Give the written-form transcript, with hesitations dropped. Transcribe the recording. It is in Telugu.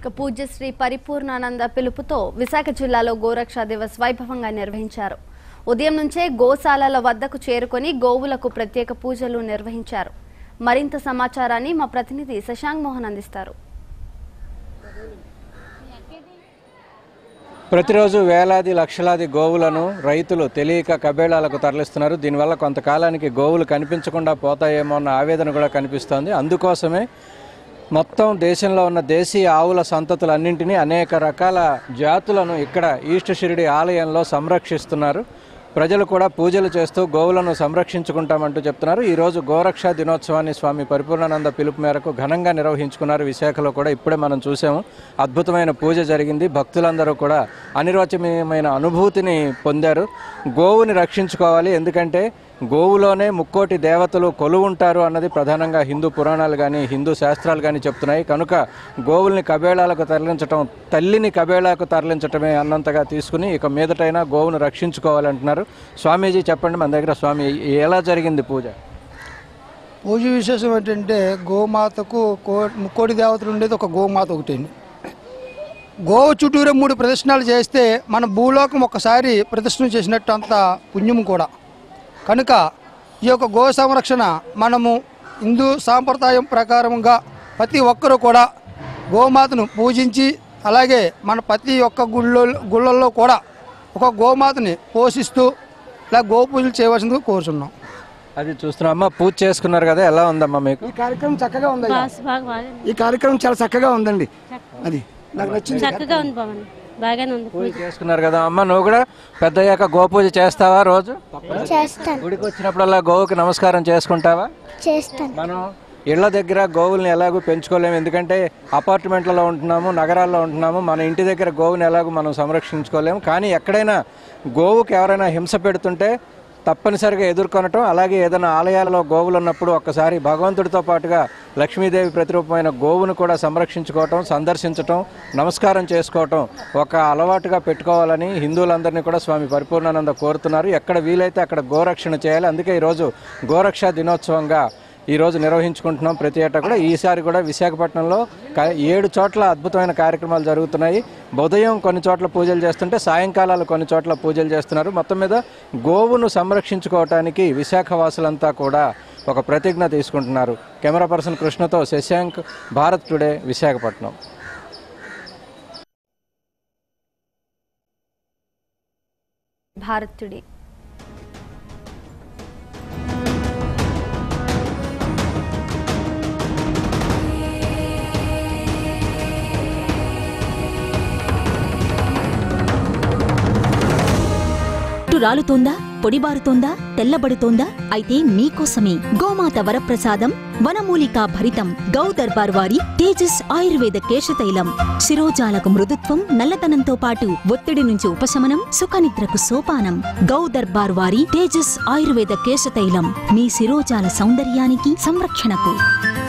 పూజ్య శ్రీ పరిపూర్ణానంద పిలుపుతో విశాఖ జిల్లాలో గోరక్ష దివస్ వైభవంగా నిర్వహించారు. ఉదయం నుంచే గోశాలల వద్దకు చేరుకొని గోవులకు ప్రత్యేక పూజలు నిర్వహించారు. మరింత సమాచారాన్ని మా ప్రతినిధి శశాంక్ మోహన్ అందిస్తారు. ప్రతిరోజు వేలాది లక్షలాది గోవులను రైతులు తెలియక కబేళాలకు తరలిస్తున్నారు. దీనివల్ల కొంతకాలానికి గోవులు కనిపించకుండా పోతాయేమో అన్న ఆవేదన కూడా కనిపిస్తోంది. అందుకోసమే మొత్తం దేశంలో ఉన్న దేశీయ ఆవుల సంతతులన్నింటినీ అనేక రకాల జాతులను ఇక్కడ ఈస్ట్ షిరిడి ఆలయంలో సంరక్షిస్తున్నారు. ప్రజలు కూడా పూజలు చేస్తూ గోవులను సంరక్షించుకుంటామంటూ చెప్తున్నారు. ఈరోజు గోరక్ష దినోత్సవాన్ని స్వామి పరిపూర్ణానంద పిలుపు మేరకు ఘనంగా నిర్వహించుకున్నారు. విశాఖలో కూడా ఇప్పుడే మనం చూసాము, అద్భుతమైన పూజ జరిగింది. భక్తులందరూ కూడా అనిర్వచనీయమైన అనుభూతిని పొందారు. గోవుని రక్షించుకోవాలి, ఎందుకంటే గోవులోనే ముక్కోటి దేవతలు కొలువుంటారు అన్నది ప్రధానంగా హిందూ పురాణాలు కానీ హిందూ శాస్త్రాలు కానీ చెప్తున్నాయి. కనుక గోవుల్ని కబేళాలకు తరలించడం, తల్లిని కబేళాకు తరలించటమే అన్నంతగా తీసుకుని ఇక మీదటైనా గోవును రక్షించుకోవాలంటున్నారు. స్వామీజీ చెప్పండి, మన దగ్గర స్వామి ఎలా జరిగింది పూజ? పూజ విశేషం ఏంటంటే గోమాతకు ముక్కోటి దేవతలు ఉండేది ఒక గోమాత ఒకటి. గోవు చుట్టూరే 3 ప్రదర్శనలు చేస్తే మన భూలోకం ఒకసారి ప్రదర్శన చేసినట్టు అంత పుణ్యం కూడా. కనుక ఈ యొక్క గో సంరక్షణ మనము హిందూ సాంప్రదాయం ప్రకారంగా ప్రతి ఒక్కరూ కూడా గోమాతను పూజించి, అలాగే మన ప్రతి ఒక్క గుళ్ళల్లో కూడా ఒక గోమాతని పోషిస్తూ ఇలా గోపూజలు చేయవలసిందిగా కోరుచున్నాం. అది చూస్తున్నాం. అమ్మ పూజ చేసుకున్నారు కదా, ఎలా ఉందమ్మా మీకు? ఈ కార్యక్రమం చక్కగా ఉంది. ఈ కార్యక్రమం చాలా చక్కగా ఉందండి. అది నాకు నచ్చింది. చక్కగా ఉంది బాబు, బాగానే ఉంది. పూజ చేసుకున్నారు కదా అమ్మ, నువ్వు కూడా పెద్దయ్యాక గోపూజ చేస్తావా? రోజు గుడికి వచ్చినప్పుడల్లా గోవుకి నమస్కారం చేసుకుంటావా? చేస్తాను. మనం ఇళ్ల దగ్గర గోవుల్ని ఎలాగూ పెంచుకోలేము, ఎందుకంటే అపార్ట్మెంట్లలో ఉంటున్నాము, నగరాల్లో ఉంటున్నాము. మన ఇంటి దగ్గర గోవుని ఎలాగూ మనం సంరక్షించుకోలేము. కానీ ఎక్కడైనా గోవుకి ఎవరైనా హింస పెడుతుంటే తప్పనిసరిగా ఎదుర్కొనటం, అలాగే ఏదైనా ఆలయాలలో గోవులు ఉన్నప్పుడు ఒక్కసారి భగవంతుడితో పాటుగా లక్ష్మీదేవి ప్రతిరూపమైన గోవును కూడా సంరక్షించుకోవటం, సందర్శించటం, నమస్కారం చేసుకోవటం ఒక అలవాటుగా పెట్టుకోవాలని హిందువులందరినీ కూడా స్వామి పరిపూర్ణానంద కోరుతున్నారు. ఎక్కడ వీలైతే అక్కడ గోరక్షణ చేయాలి. అందుకే ఈరోజు గోరక్ష దినోత్సవంగా ఈరోజు నిర్వహించుకుంటున్నాం. ప్రతి ఏటా కూడా ఈసారి కూడా విశాఖపట్నంలో 7 చోట్ల అద్భుతమైన కార్యక్రమాలు జరుగుతున్నాయి. ఉదయం కొన్ని చోట్ల పూజలు చేస్తుంటే సాయంకాలాలు కొన్ని చోట్ల పూజలు చేస్తున్నారు. మొత్తం మీద గోవును సంరక్షించుకోవటానికి విశాఖ వాసులంతా కూడా ఒక ప్రతిజ్ఞ తీసుకుంటున్నారు. కెమెరా పర్సన్ కృష్ణతో శశాంక్, భారత్ టుడే, విశాఖపట్నం. భారత్ టుడే. రాలుతోందా, పొడిబారుతోందా, తెల్లబడుతోందా? అయితే మీకోసమే గోమాత వరప్రసాదం వనమూలికా భరితం గౌ దర్బార్ వారి తేజస్ ఆయుర్వేద కేశతైలం. శిరోజాలకు మృదుత్వం, నల్లతనంతో పాటు ఒత్తిడి నుంచి ఉపశమనం, సుఖనిద్రకు సోపానం. గౌ దర్బార్ వారి తేజస్ ఆయుర్వేద కేశతైలం మీ శిరోజాల సౌందర్యానికి, సంరక్షణకు.